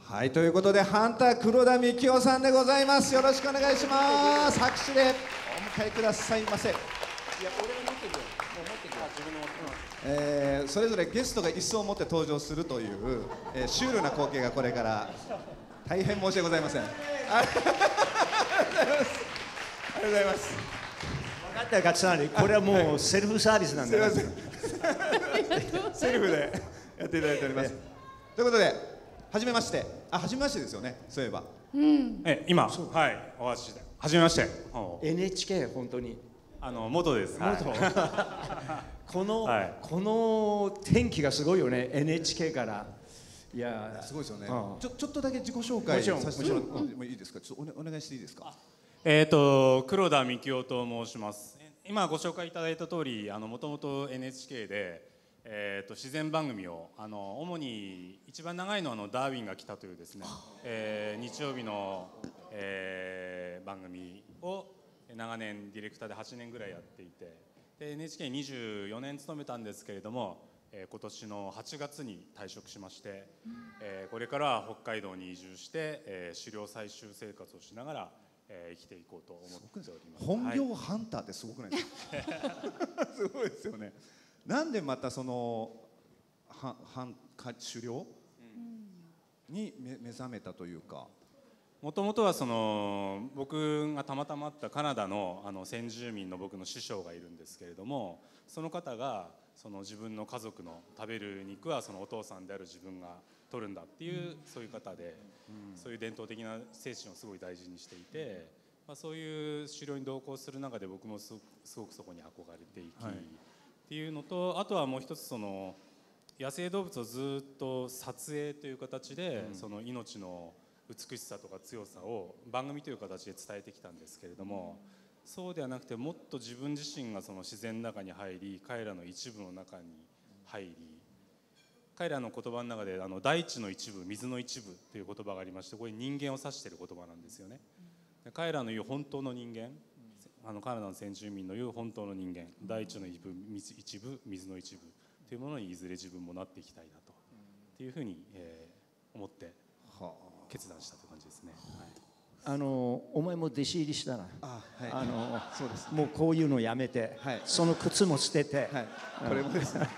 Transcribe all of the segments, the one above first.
はい、ということでハンター黒田幹雄さんでございます。よろしくお願いします。拍手でお迎えくださいませ。いや、俺が持ってるよ。もう持ってるよ。自分の持ってます。それぞれゲストが椅子を持って登場するという、シュールな光景がこれから大変申し訳ございません。ありがとうございます。ありがとうございます。 分かったよ、勝さん。これはもうセルフサービスなんだよ。 セルフでやっていただいております。ということで、はじめまして。はじめましてですよね。そういえば。 今、はい、お話しで。はじめまして。 NHK 本当に。 元です。 元。この天気がすごいよね。NHK から。いや、 すごいですよね。ちょっとだけ自己紹介させてもらってもいいですか。ちょっとお願いしていいですか。 黒田幹雄と申します。今ご紹介いただいた通り、もともと NHK で。自然番組を主に一番長いのはダーウィンが来たというですね、日曜日の、番組を長年ディレクターで8年ぐらいやっていて、で NHK24 年勤めたんですけれども、今年の8月に退職しまして、これからは北海道に移住して、狩猟採集生活をしながら、生きていこうと思っております。 本業ハンターってすごくないですか。すごいですよね。なんでまたその狩猟に目覚めたというか。 もともとは僕がたまたま会ったカナダの先住民の僕の師匠がいるんですけれども、その方が自分の家族の食べる肉はお父さんである自分が取るんだっていう、そういう方で、そういう伝統的な精神をすごい大事にしていて、そういう狩猟に同行する中で僕もすごくそこに憧れていき、っていうのと、あとはもう一つ野生動物をずっと撮影という形で、命の美しさとか強さを番組という形で伝えてきたんですけれども、そうではなくてもっと自分自身が自然の中に入り、彼らの一部の中に入り、彼らの言葉の中で大地の一部、水の一部という言葉がありまして、これ人間を指している言葉なんですよね。彼らの言う本当の人間、カナダの先住民の言う本当の人間、大地の一部、水の一部というものにいずれ自分もなっていきたいなと、っていうふうに、思って決断したという感じですね。 お前も弟子入りしたら、 そうです。 もうこういうのやめて、その靴も捨てて、 これもですね。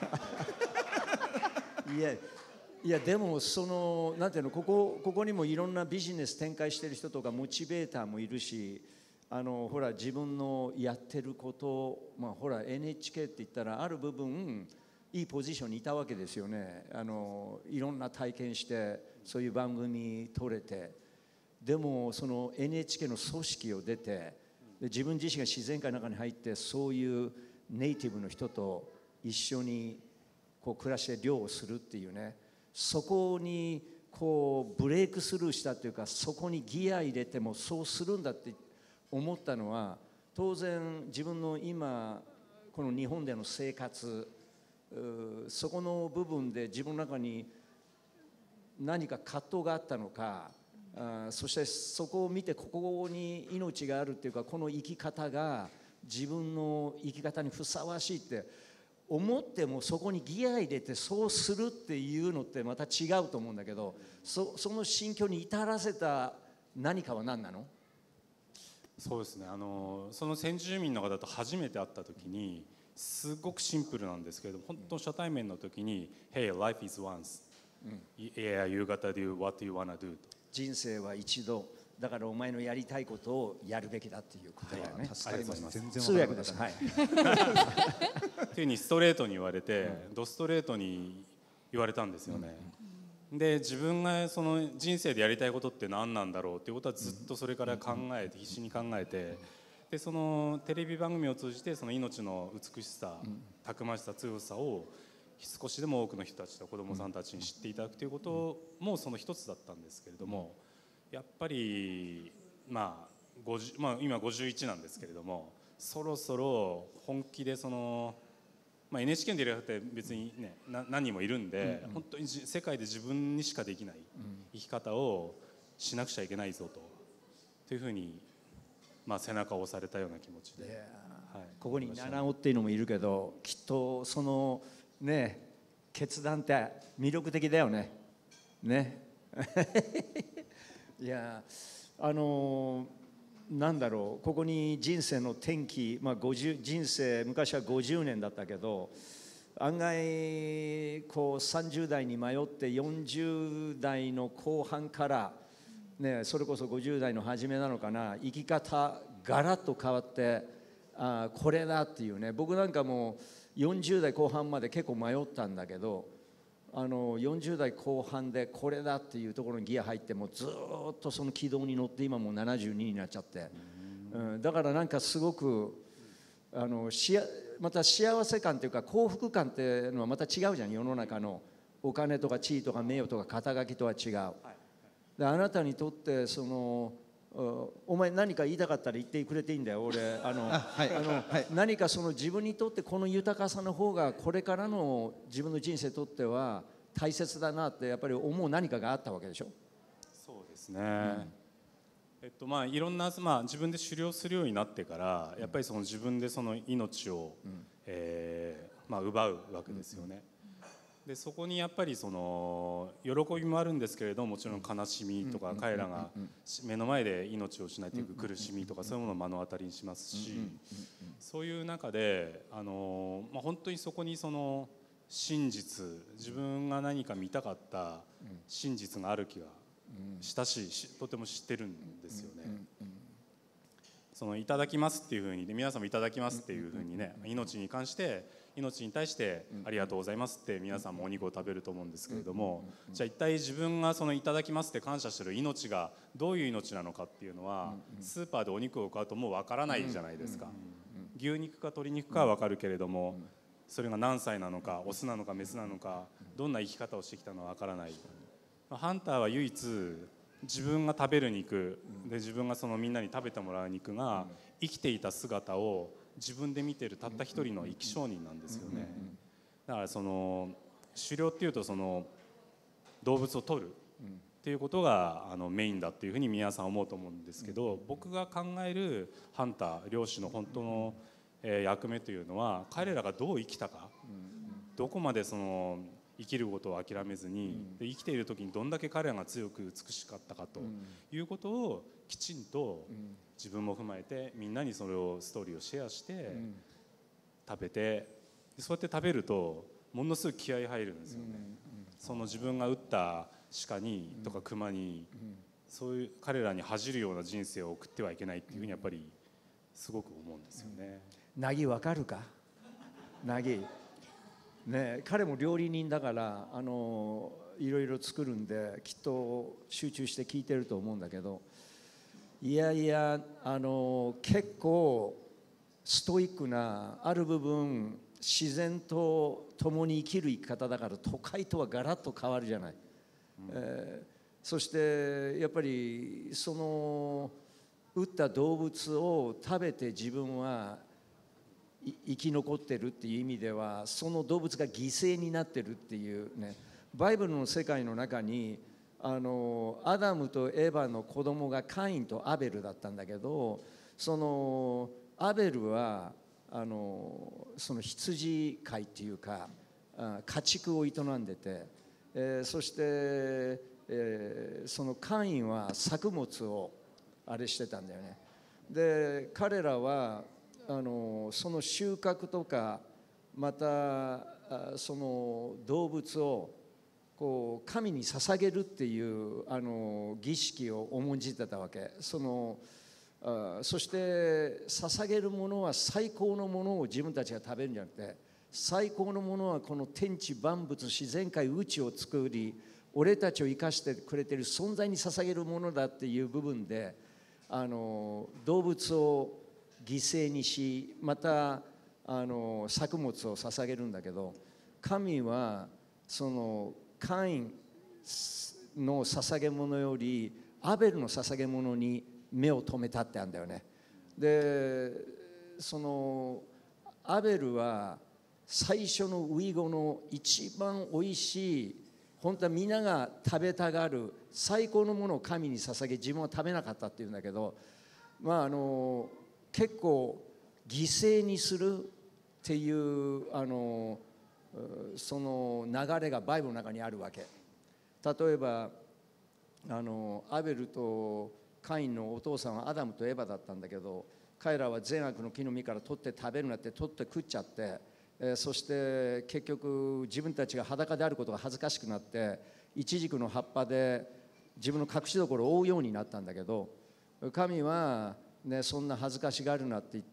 いやでもなんていうの、ここにもいろんなビジネス展開してる人とかモチベーターもいるし、ほら自分のやってること、ほら NHK って言ったらある部分いいポジションにいたわけですよね。いろんな体験してそういう番組撮れて、でもNHK の組織を出て、で自分自身が自然界の中に入ってそういうネイティブの人と一緒にこう暮らして漁をするっていうね、そこにこうブレイクスルーしたというか、そこにギア入れてもそうするんだって思ったのは、当然自分の今この日本での生活、そこの部分で自分の中に何か葛藤があったのか、そしてそこを見てここに命があるっていうか、この生き方が自分の生き方にふさわしいって思っても、そこにギア入れてそうするっていうのってまた違うと思うんだけど、その心境に至らせた何かは何なの？ そうですね、その先住民の方と初めて会った時にすごくシンプルなんですけれども、本当初対面の時に「Hey, life is once、Yeah, you gotta do what you wanna do」と。 人生は一度だから、お前のやりたいことをやるべきだっていうことだよね。 助かります。全然通訳です。はい。 っていうふうにストレートに言われて、ドストレートに言われたんですよね。で自分がその人生でやりたいことって何なんだろうっていうことはずっとそれから考えて、必死に考えて、でそのテレビ番組を通じてその命の美しさ、たくましさ、強さを少しでも多くの人たちと子どもさんたちに知っていただくということもその一つだったんですけれども、やっぱり今51なんですけれども、そろそろ本気でNHK のディレクターって別にね、何人もいるんで、本当に世界で自分にしかできない生き方をしなくちゃいけないぞというふうに、背中を押されたような気持ちで、 ここに七尾っていうのもいるけど、きっとそのね決断って魅力的だよね。 いや、なんだろう、ここに人生の転機、人生昔は50年だったけど、案外こう30代に迷って40代の後半から、ね、それこそ50代の初めなのかな、生き方ガラッと変わって、これだっていうね。僕なんかも40代後半まで結構迷ったんだけど、40代後半でこれだっていうところにギア入ってもずっとその軌道に乗って、今もう72になっちゃって、だからなんかすごくまた幸せ感というか幸福感っていうのはまた違うじゃん。世の中のお金とか地位とか名誉とか肩書きとは違う。であなたにとってお前何か言いたかったら言ってくれていいんだよ。俺何か自分にとってこの豊かさの方がこれからの自分の人生にとっては大切だなってやっぱり思う何かがあったわけでしょ。 そうですね、いろんな、自分で狩猟するようになってからやっぱり自分で命を、奪うわけですよね。でそこにやっぱり喜びもあるんですけれども、もちろん悲しみとか、彼らが目の前で命を失っていく苦しみとか、そういうものを目の当たりにしますし、そういう中で本当にそこに真実、自分が何か見たかった真実がある気がしたし、とても知ってるんですよね。いただきますっていうふうに、皆さんもいただきますっていうふうにね、命に対してありがとうございますって皆さんもお肉を食べると思うんですけれども、じゃあ一体自分がいただきますって感謝してる命がどういう命なのかっていうのは、スーパーでお肉を買うともうわからないじゃないですか。牛肉か鶏肉かはわかるけれども、それが何歳なのか、オスなのかメスなのか、どんな生き方をしてきたのかわからない。ハンターは唯一自分が食べる肉で、自分がみんなに食べてもらう肉が生きていた姿を自分で見てるたった一人の生き証人なんですよね。だから狩猟っていうと動物を取るっていうことがメインだっていうふうに皆さん思うと思うんですけど、僕が考えるハンター、猟師の本当の役目というのは、彼らがどう生きたか、どこまで生きることを諦めずに、生きている時にどんだけ彼らが強く美しかったかということをきちんと自分も踏まえて、みんなにそれをストーリーをシェアして食べて、そうやって食べるとものすごい気合い入るんですよね。自分が撃った鹿にとか熊に、そういう彼らに恥じるような人生を送ってはいけないっていうふうにやっぱりすごく思うんですよね。 ナギわかるか？ナギね、彼も料理人だからいろいろ作るんで、きっと集中して聞いてると思うんだけど、結構ストイックな、ある部分自然と共に生きる生き方だから、都会とはガラッと変わるじゃない。そしてやっぱり撃った動物を食べて自分は生き残ってるっていう意味では、その動物が犠牲になってるっていうね。バイブルの世界の中にアダムとエバの子供がカインとアベルだったんだけど、アベルは羊飼いっていうか家畜を営んでて、そして、カインは作物をあれしてたんだよね。で彼らはその収穫とか、またその動物をこう神に捧げるっていう儀式を重んじてたわけ。そして捧げるものは最高のものを自分たちが食べるんじゃなくて、最高のものはこの天地万物、自然界宇宙を作り俺たちを生かしてくれている存在に捧げるものだっていう部分で動物を犠牲にし、また作物を捧げるんだけど、神はカインの捧げ物よりアベルの捧げ物に目を留めたってあるんだよね。でアベルは最初のウイゴの一番おいしい、本当は皆が食べたがる最高のものを神に捧げ、自分は食べなかったっていうんだけど、結構犠牲にするっていうその流れがバイブルの中にあるわけ。例えばアベルとカインのお父さんはアダムとエバだったんだけど、彼らは善悪の木の実から取って食べるなって取って食っちゃって、そして結局自分たちが裸であることが恥ずかしくなってイチジクの葉っぱで自分の隠しどころを覆うようになったんだけど、神は、ね、そんな恥ずかしがるなって言って、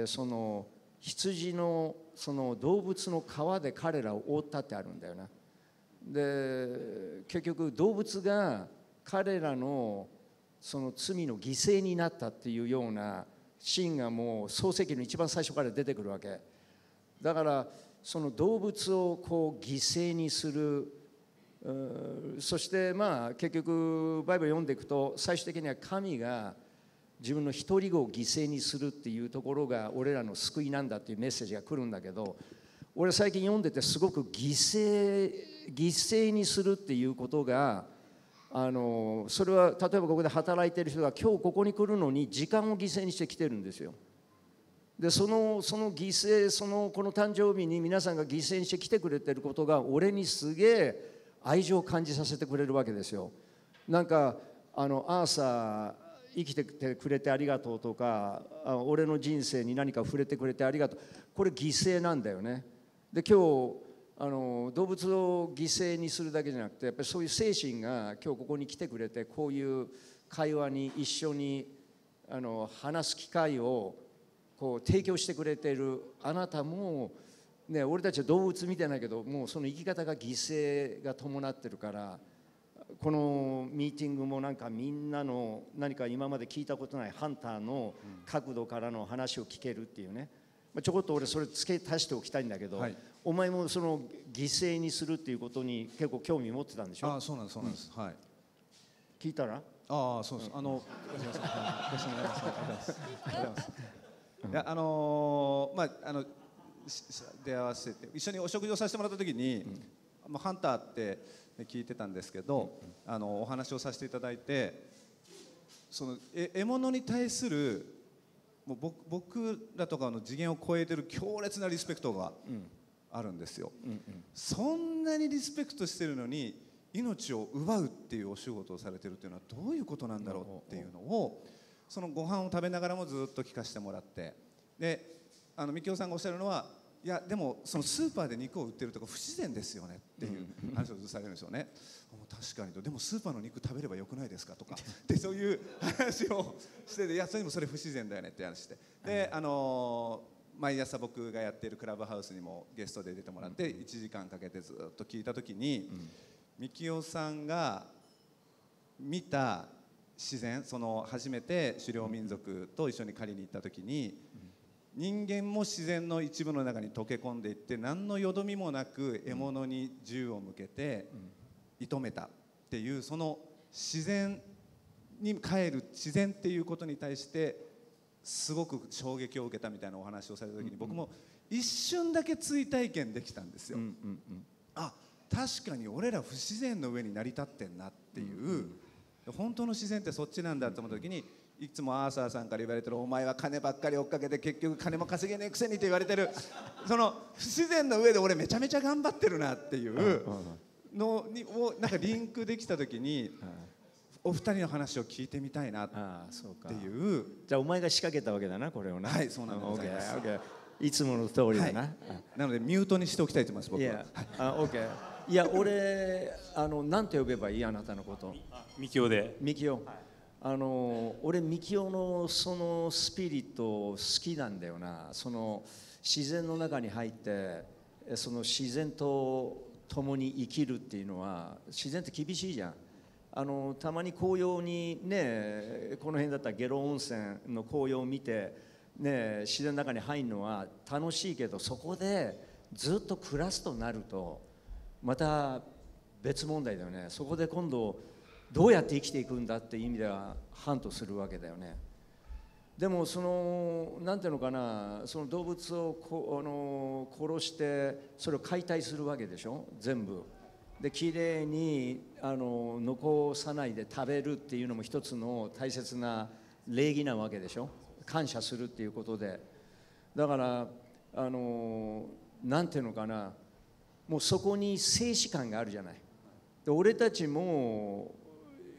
その羊のその動物の皮で彼らを覆ったってあるんだよな。で結局動物が彼らのその罪の犠牲になったっていうようなシーンがもう創世記の一番最初から出てくるわけだから、その動物をこう犠牲にする、そしてまあ結局バイブル読んでいくと最終的には神が自分の一人子を犠牲にするっていうところが俺らの救いなんだっていうメッセージが来るんだけど、俺最近読んでてすごく犠牲にするっていうことがそれは例えばここで働いている人が今日ここに来るのに時間を犠牲にして来てるんですよ。でその犠牲この誕生日に皆さんが犠牲にして来てくれてることが俺にすげえ愛情を感じさせてくれるわけですよ。なんかアーサー生きてくれてありがとうとか、俺の人生に何か触れてくれてありがとう、これ犠牲なんだよね。で今日動物を犠牲にするだけじゃなくて、やっぱりそういう精神が今日ここに来てくれて、こういう会話に一緒に話す機会をこう提供してくれているあなたも、ね、俺たちは動物見てないけど、もうその生き方が犠牲が伴ってるから、このミーティングもなんかみんなの何か今まで聞いたことないハンターの角度からの話を聞けるっていうね、ちょこっと俺それ付け足しておきたいんだけど、はい、お前もその犠牲にするっていうことに結構興味持ってたんでしょ。 そうなんですそうなんです、はい。 聞いたらそうです。いや出会わせて一緒にお食事をさせてもらった時に、ハンターって聞いてたんですけど、お話をさせていただいて、その獲物に対するもう僕らとかの次元を超えてる強烈なリスペクトがあるんですよ。そんなにリスペクトしてるのに命を奪うっていうお仕事をされてるっていうのはどういうことなんだろうっていうのを、そのご飯を食べながらもずっと聞かせてもらって、でみきおさんがおっしゃるのは、いやでもそのスーパーで肉を売ってるとか不自然ですよねっていう話をされるんですよね。確かにと、でもスーパーの肉食べればよくないですかとかで、そういう話をしてて、いやそれでもそれ不自然だよねって話して、で毎朝僕がやっているクラブハウスにもゲストで出てもらって1時間かけてずっと聞いた時に、みきおさんが見た自然、その初めて狩猟民族と一緒に狩りに行った時に、人間も自然の一部の中に溶け込んでいって、何のよどみもなく獲物に銃を向けて射止めたっていう、その自然に帰る、自然っていうことに対してすごく衝撃を受けたみたいなお話をされた時に、僕も一瞬だけ追体験できたんですよ。確かに俺ら不自然の上に成り立ってんなっていう、本当の自然ってそっちなんだと思った時に、いつもアーサーさんから言われてる、お前は金ばっかり追っかけて結局金も稼げねえくせにって言われてるその不自然の上で俺めちゃめちゃ頑張ってるなっていうのをなんかリンクできた時に、お二人の話を聞いてみたいなっていう。 じゃあお前が仕掛けたわけだな、これをな。 はい、そうなんでございます。 いつもの通りだな。 なのでミュートにしておきたいと思います、僕は。 いや俺なんて呼べばいい、あなたのこと。 みきおで。 みきお。俺みきおのそのスピリット好きなんだよな。その自然の中に入ってその自然と共に生きるっていうのは、自然って厳しいじゃん。たまに紅葉にね、この辺だったら下呂温泉の紅葉を見てね、自然の中に入るのは楽しいけど、そこでずっと暮らすとなるとまた別問題だよね。そこで今度どうやって生きていくんだっていう意味ではハントするわけだよね。でもそのなんていうのかな、その動物を殺してそれを解体するわけでしょ、全部できれいに残さないで食べるっていうのも一つの大切な礼儀なわけでしょ、感謝するっていうことで。だからなんていうのかな、もうそこに静止感があるじゃない。で俺たちも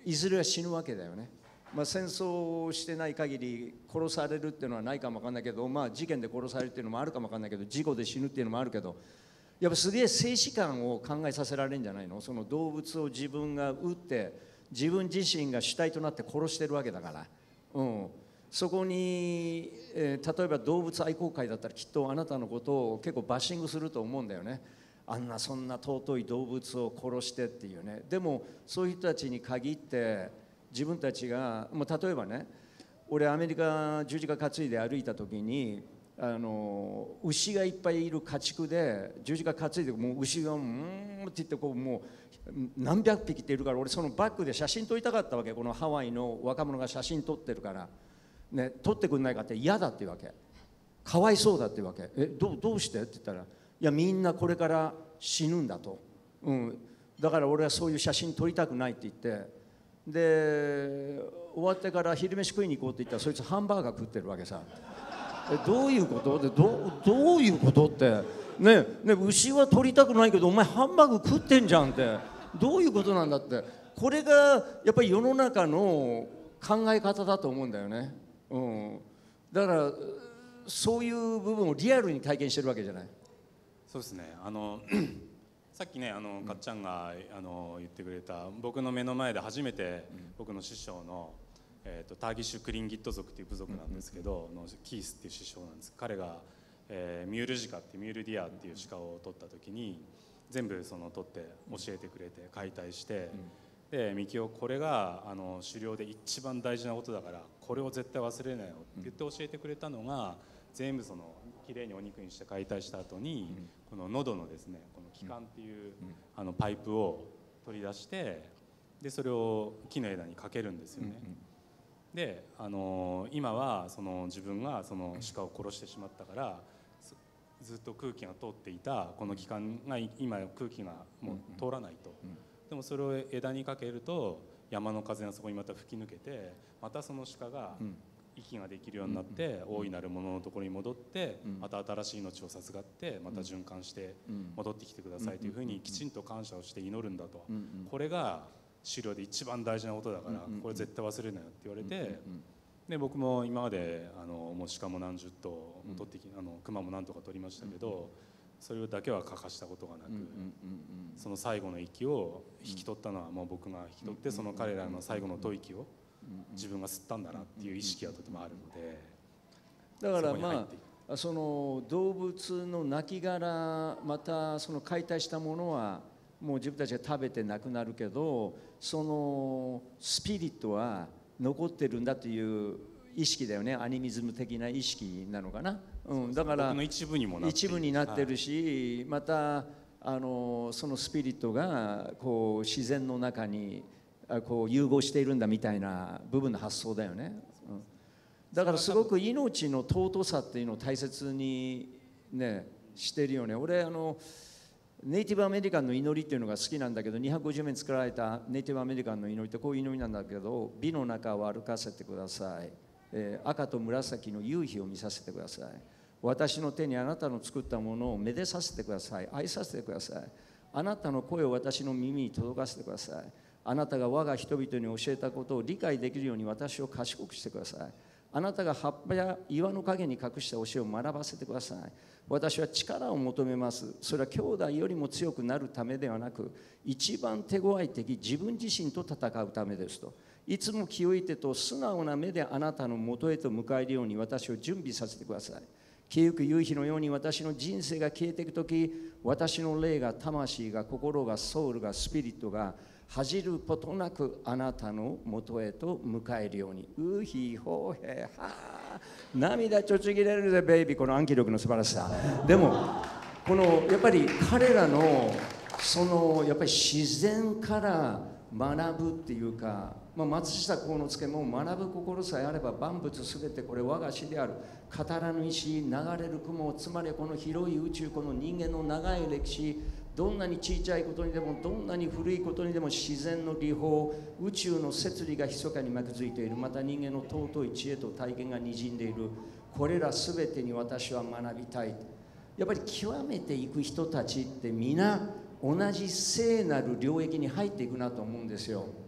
いずれは死ぬわけだよね。戦争してない限り殺されるっていうのはないかもわかんないけど、事件で殺されるっていうのもあるかもわかんないけど、事故で死ぬっていうのもあるけど、やっぱすげえ生死観を考えさせられるんじゃないの。その動物を自分が撃って自分自身が主体となって殺してるわけだから、そこに、例えば動物愛好会だったらきっとあなたのことを結構バッシングすると思うんだよね。そんな尊い動物を殺してっていうね。でもそういう人たちに限って自分たちが、例えばね、俺アメリカ十字架担いで歩いた時に牛がいっぱいいる家畜で十字架担いで、もう牛がって言ってもう何百匹っているから、俺そのバックで写真撮りたかったわけ。このハワイの若者が写真撮ってるからね、撮ってくんないかって。嫌だっていうわけ。かわいそうだっていうわけ。どうしてって言ったら、いやみんなこれから死ぬんだと、だから俺はそういう写真撮りたくないって言って、で終わってから昼飯食いに行こうって言ったら、そいつハンバーガー食ってるわけさ。どういうことで、どういうことってね、牛は撮りたくないけどお前ハンバーグ食ってんじゃんって、どういうことなんだって。これがやっぱり世の中の考え方だと思うんだよね。だからそういう部分をリアルに体験してるわけじゃない。 そうですね。さっきねかっちゃんが言ってくれた、僕の目の前で初めて僕の師匠の、ターギッシュ・クリンギット族っていう部族なんですけど、キースっていう師匠なんです。彼が、ミュールジカってミュールディアっていう鹿を取った時に全部取って教えてくれて解体して、でミキオ、これが狩猟で一番大事なことだからこれを絶対忘れないよって言って教えてくれたのが、全部きれいにお肉にして解体した後に、この喉のですね、この気管っていうパイプを取り出して、でそれを木の枝にかけるんですよね。で今は自分が鹿を殺してしまったから、ずっと空気が通っていたこの気管が今空気がもう通らないと。でもそれを枝にかけると山の風がそこにまた吹き抜けて、またその鹿が息ができるようになって、大いなるもののところに戻って、また新しい命を授かってまた循環して戻ってきてくださいというふうにきちんと感謝をして祈るんだと。これが狩猟で一番大事なことだから、これ絶対忘れないよって言われて、で僕も今までもう鹿も何十頭取ってきて、熊も何とか取りましたけど、それだけは欠かしたことがなく、その最後の息を引き取ったのはもう僕が引き取って、その彼らの最後の吐息を自分が吸ったんだなっていう意識がとてもあるので、 だからその動物の亡骸、またその解体したものはもう自分たちが食べてなくなるけど、そのスピリットは残ってるんだという意識だよね。アニミズム的な意識なのかな。だから僕の一部にもなってるし、またそのスピリットがこう自然の中にこう融合しているんだみたいな部分の発想だよね。だからすごく命の尊さっていうのを大切にねしてるよね。俺ネイティブアメリカンの祈りっていうのが好きなんだけど、250年作られたネイティブアメリカンの祈りってこういう祈りなんだけど、美の中を歩かせてください、赤と紫の夕日を見させてください、私の手にあなたの作ったものをめでさせてください、愛させてください、あなたの声を私の耳に届かせてください、あなたが我が人々に教えたことを理解できるように私を賢くしてください、あなたが葉っぱや岩の陰に隠した教えを学ばせてください。私は力を求めます。それは兄弟よりも強くなるためではなく、一番手強い敵自分自身と戦うためですと。いつも清い手と素直な目であなたのもとへと迎えるように私を準備させてください。消えゆく夕日のように私の人生が消えていくとき、私の霊が魂が心がソウルがスピリットが恥じることなくあなたのもとへと迎えるように。うひほへは涙ちょちぎれるぜベイビー。この暗記力の素晴らしさ。でもこのやっぱり彼らのそのやっぱり自然から学ぶっていうか、松下幸之助も学ぶ心さえあれば万物すべてこれ我が師である。語らぬ石、流れる雲、つまりこの広い宇宙、この人間の長い歴史、どんなに小さいことにでもどんなに古いことにでも自然の理法、宇宙の摂理が密かに巻きづいている。また人間の尊い知恵と体験がにじんでいる。これらすべてに私は学びたい。やっぱり極めていく人たちって皆同じ聖なる領域に入っていくなと思うんですよ。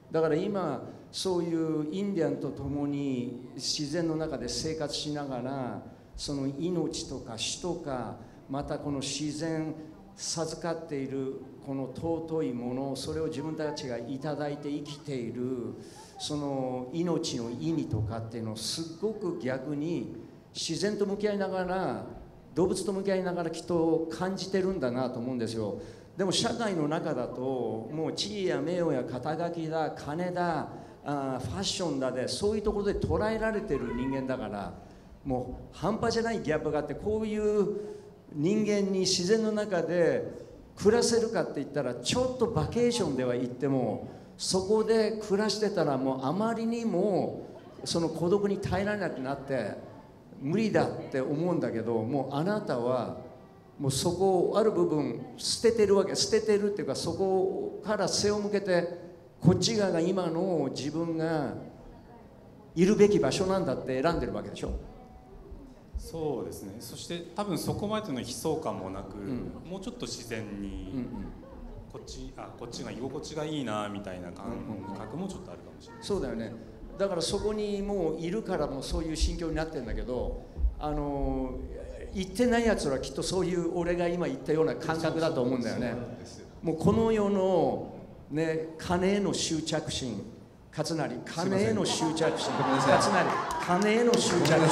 だから今そういうインディアンと共に自然の中で生活しながら、その命とか死とか、またこの自然授かっているこの尊いもの、それを自分たちがいただいて生きているその命の意味とかっていうのをすごく逆に自然と向き合いながら、動物と向き合いながらきっと感じてるんだなと思うんですよ。でも社会の中だともう地位や名誉や肩書きだ、金だ、ファッションだで、そういうところで捉えられてる人間だから、もう半端じゃないギャップがあって、こういう人間に自然の中で暮らせるかって言ったら、ちょっとバケーションでは行ってもそこで暮らしてたら、もうあまりにもその孤独に耐えられなくなって無理だって思うんだけど、もうあなたはもうそこをある部分捨ててるわけ。捨ててるっていうか、そこから背を向けてこっち側が今の自分がいるべき場所なんだって選んでるわけでしょ。 そうですね。そして多分そこまでの悲壮感もなく、もうちょっと自然に、こっちが居心地がいいなみたいな感覚もちょっとあるかもしれない。 そうだよね。だからそこにもういるからもうそういう心境になってるんだけど、言ってないやつはきっとそういう俺が今言ったような感覚だと思うんだよね。もうこの世のね、金への執着心、勝成、金への執着心、勝成、金への執着心。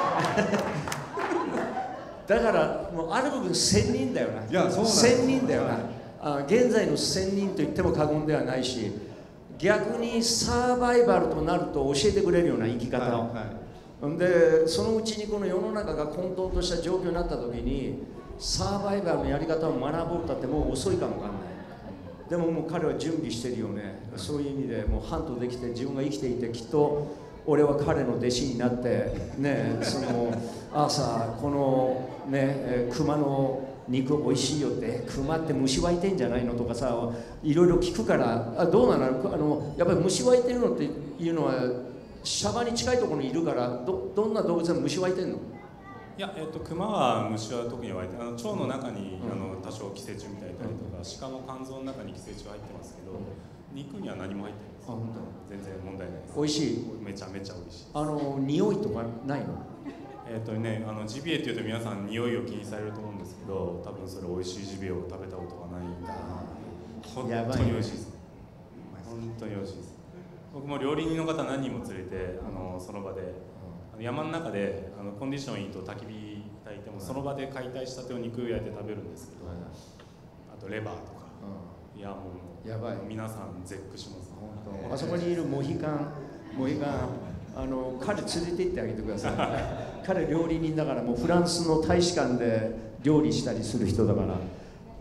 だからもうある部分仙人だよな。 いや、そうなんです。 仙人だよな。現在の仙人と言っても過言ではないし、逆にサバイバルとなると教えてくれるような生き方を。でそのうちにこの世の中が混沌とした状況になった時に、サバイバルのやり方を学ぼうったってもう遅いかもわかんない。でももう彼は準備してるよね。そういう意味でもうハントできて、自分が生きていて、きっと俺は彼の弟子になってね、その朝このね、熊の肉おいしいよって、熊って虫湧いてんじゃないのとかさ、いろいろ聞くから、どうなの、やっぱり虫湧いてるのっていうのはシャバに近いところにいるから、どんな動物でも虫湧いてんの？ いや、熊は虫は特に湧いて、腸の中に多少寄生虫みたいなりとか、鹿の肝臓の中に寄生虫入ってますけど、肉には何も入ってないです。全然問題ないです。 美味しい。 めちゃめちゃ美味しい。 匂いとかないの？ ジビエっていうと皆さん匂いを気にされると思うんですけど、多分それ美味しいジビエを食べたことがないんだな。本当に美味しいです。本当に美味しいです。僕も料理人の方何人も連れて、その場で山の中でコンディションいいと焚き火焚いても、その場で解体したてお肉焼いて食べるんですけど、あとレバーとか、いやもうやばい。 皆さん絶句します。 あそこにいるモヒカン、彼連れて行ってあげてください。彼料理人だから、もうフランスの大使館で料理したりする人だから。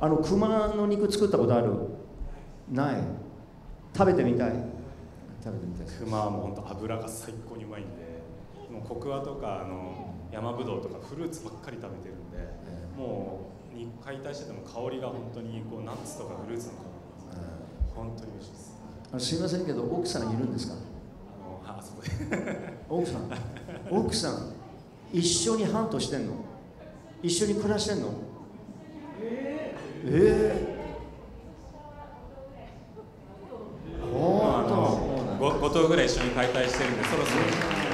熊の肉作ったことある？ない。食べてみたい。 熊はもう本当脂が最高にうまいんで、もうコクワとか山ぶどうとかフルーツばっかり食べてるんで、もう解体してても香りが本当にこうナッツとかフルーツの香りが本当に美味しいです。 すいませんけど、奥さんいるんですか？ そこで奥さん一緒にハントしてんの？一緒に暮らしてんの？ 5頭ぐらい一緒に解体してるんで、そろそろ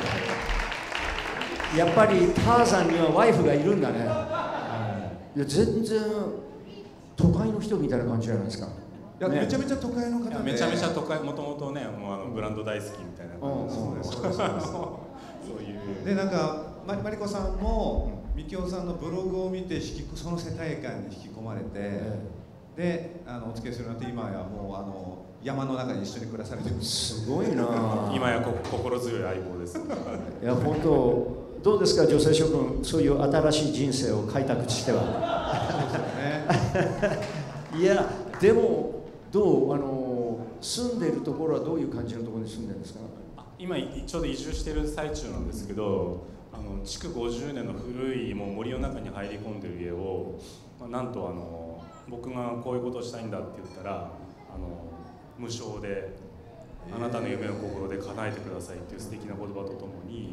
やっぱりターザンにはワイフがいるんだね。いや、全然都会の人みたいな感じじゃないですか。 いや、めちゃめちゃ都会の方で、 めちゃめちゃ都会、もともとね、もうブランド大好きみたいな感じです。そういうで、なんかマリコさんもみきおさんのブログを見てその世界観に引き込まれて、でお付き合いするようになって、今やもう山の中に一緒に暮らされてる。 すごいな。 今や心強い相棒です。 いや、本当どうですか、女性諸君、そういう新しい人生を開拓しては。いや、でもどう住んでいるところはどういう感じのところに住んでるんですか？ 今ちょうど移住してる最中なんですけど、築50年の古いもう森の中に入り込んでる家を、なんと僕がこういうことをしたいんだって言ったら無償であなたの夢を心で叶えてくださいっていう素敵な言葉とともに、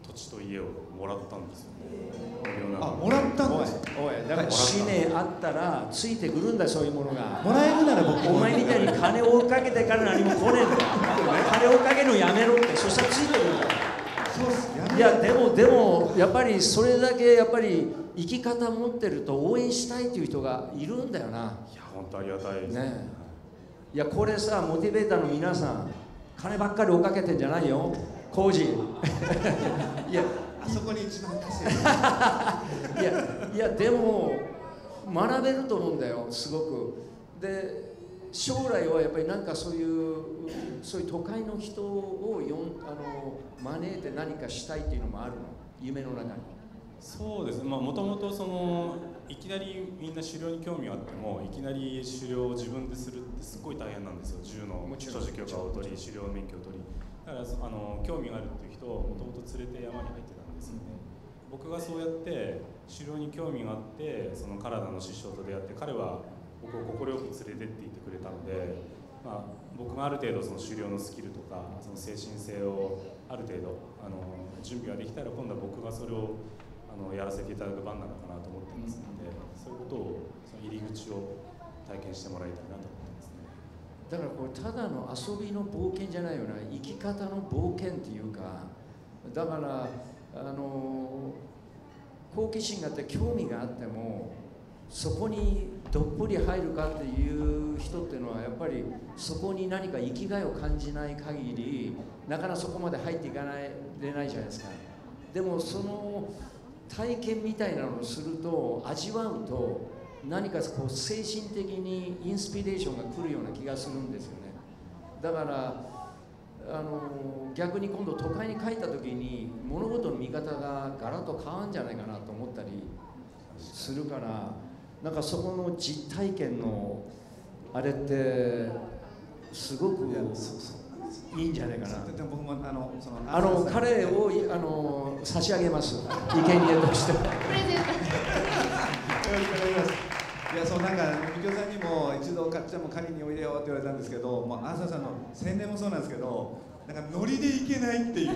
土地と家をもらったんですよ。 あ、もらったんです。 おい、だから死ねあったらついてくるんだ、そういうものが。 もらえるなら僕お前みたいに金を追いかけてから何も来ねえんだよ。金を追いかけるのやめろって、そしたらついてくるんだよ。 そうっす。 いやでもやっぱりそれだけやっぱり生き方持ってると応援したいっていう人がいるんだよな。 いや本当ありがたいですね。いやこれさ、モチベーターの皆さん、金ばっかり追っかけてんじゃないよ、工事。いやあそこに一番稼いいやでも学べると思うんだよ、すごく。で将来はやっぱりなんかそういう都会の人を招いて何かしたいっていうのもあるの、夢の中に。 そうですね、もともといきなりみんな狩猟に興味があってもいきなり狩猟を自分でするってすごい大変なんですよ。銃の所持許可を取り、狩猟免許を取り、だから興味があるっていう人をもともと連れて山に入ってたんですよね。僕がそうやって狩猟に興味があってそのカナダの師匠と出会って、彼は僕を快く連れてって言ってくれたので、僕がある程度その狩猟のスキルとかその精神性をある程度準備ができたら、今度は僕がそれをやらせていただく番なのかなと思ってますので、そういうことをその入り口を体験してもらいたいなと思ってますね。 だからこれただの遊びの冒険じゃないよな、生き方の冒険っていうか。だから好奇心があって興味があってもそこにどっぷり入るかっていう人っていうのはやっぱりそこに何か生きがいを感じない限りなかなかそこまで入っていかないれないじゃないですか。でもその体験みたいなのをすると、味わうと何かこう精神的にインスピレーションが来るような気がするんですよね。だから逆に今度都会に帰った時に物事の見方がガラッと変わるんじゃないかなと思ったりするから、なんかそこの実体験のあれってすごくいいんじゃないかな。 でも僕も彼を差し上げます、生贄として。プレゼント。 よろしくお願いします。いや、なんかみきおさんにも一度かっちゃんも狩りにおいでよって言われたんですけど、アーサーさんの宣伝もそうなんですけど、なんかノリでいけないっていう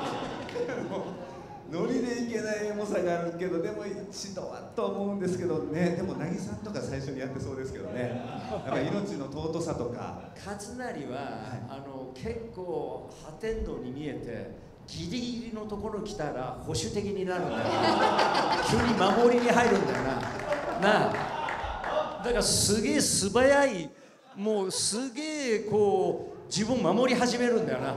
ノリでいけないエモさがあるけど、でも一度はと思うんですけどね。でもなぎさんとか最初にやってそうですけどね。なんか命の尊さとか。 勝成は、結構破天荒に見えてギリギリのところ来たら保守的になるんだよ。急に守りに入るんだよな。だからすげえ素早い、もうすげえこう自分守り始めるんだよな。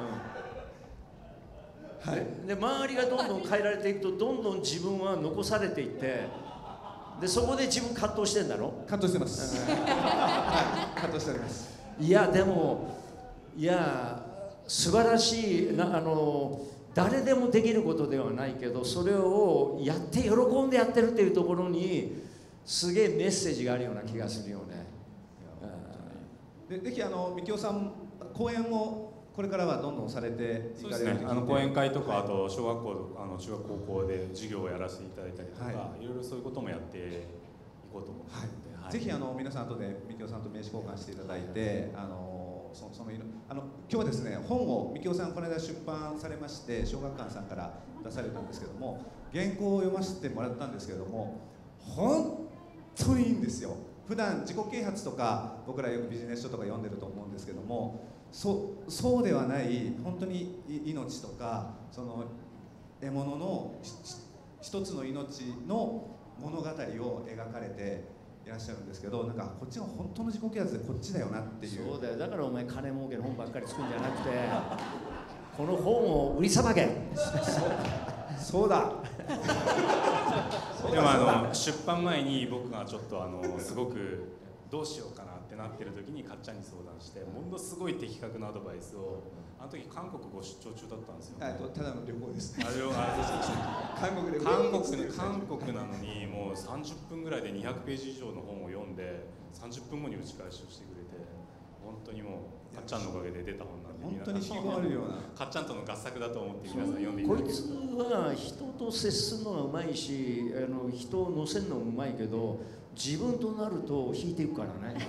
はい、で周りがどんどん変えられていくとどんどん自分は残されていって、でそこで自分葛藤してんだろ。 葛藤してます。はい、葛藤しております。 いやでも素晴らしい誰でもできることではないけど、それをやって喜んでやってるっていうところにすげえメッセージがあるような気がするよね。 ぜひみきおさん講演もこれからはどんどんされていかれる。 講演会とか、あと小学校中学高校で授業をやらせていただいたりとか、いろいろそういうこともやっていこうと思って、 ぜひ皆さん後でみきおさんと名刺交換していただいて、今日はですね、本をみきおさんこの間出版されまして、小学館さんから出されたんですけども、原稿を読ませてもらったんですけども、本当にいいんですよ。普段自己啓発とか僕らよくビジネス書とか読んでると思うんですけども、そうではない本当に命とかその獲物の一つの命の物語を描かれていらっしゃるんですけど、なんかこっちが本当の自己啓発でこっちだよなっていう。 そうだよ。だからお前金儲けの本ばっかり作るんじゃなくてこの本を売りさばけ。 そうだ。 でも出版前に僕がちょっとすごくどうしようかなってなってる時にかっちゃんに相談して、ものすごい的確なアドバイスを、あの時韓国ご出張中だったんですよ。 ただの旅行ですね。 韓国なのにもう30分ぐらいで200ページ以上の本を読んで30分後に打ち返しをしてくれて、本当にもうかっちゃんのおかげで出た本なんで、 本当に引き込まれるようなかっちゃんとの合作だと思って皆さん読んでいたこだけると。 いつは人と接するのがうまいし、人を乗せるのもうまいけど、自分となると引いていくからね。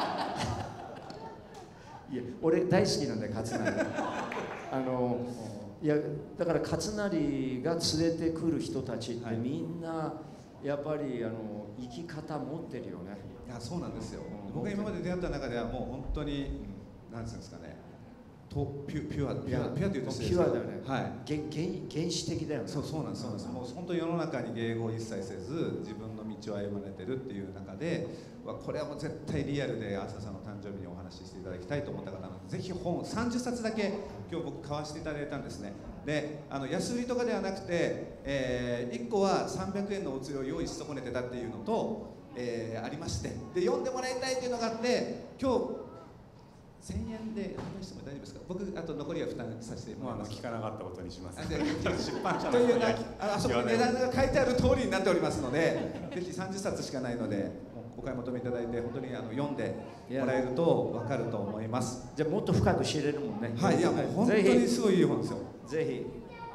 いや俺大好きなんだよ勝成。 いやだから勝成が連れてくる人たちってみんなやっぱり生き方持ってるよね。 いやそうなんですよ。僕が今まで出会った中ではもう本当になんていうんですかね、ピュアっていうとピュアだよね。はい。原始的だよね。 そうなんです。もう本当に世の中に迎合一切せず自分の道を歩まれてるっていう中で、これはもう絶対リアルで朝さんの誕生日にお話ししていただきたいと思った方なので、ぜひ本30冊だけ今日僕買わせていただいたんですね。で安売りとかではなくて、1個は300円のお釣りを用意し損ねてたっていうのと、ありまして、で読んでもらいたいっていうのがあって、今日1000円で販売しても大丈夫ですか。僕あと残りは負担させてもらいます。 聞かなかったことにします。 出版社というあそこに値段が書いてある通りになっておりますので、ぜひ30冊しかないのでお買い求めいただいて、本当に読んでもらえると分かると思います。 じゃあもっと深く知れるもんね。 はい、いやもう本当にすごいいい本ですよ。 ぜひ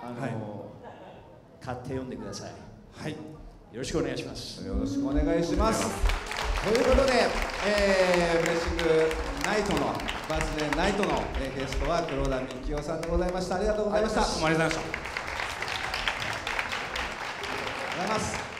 買って読んでください。 はい、よろしくお願いします。 よろしくお願いします。ということで、ブレッシングナイトのバースデーナイトのゲストは黒田幹夫さんでございました。ありがとうございました。 ありがとうございました。 ありがとうございます。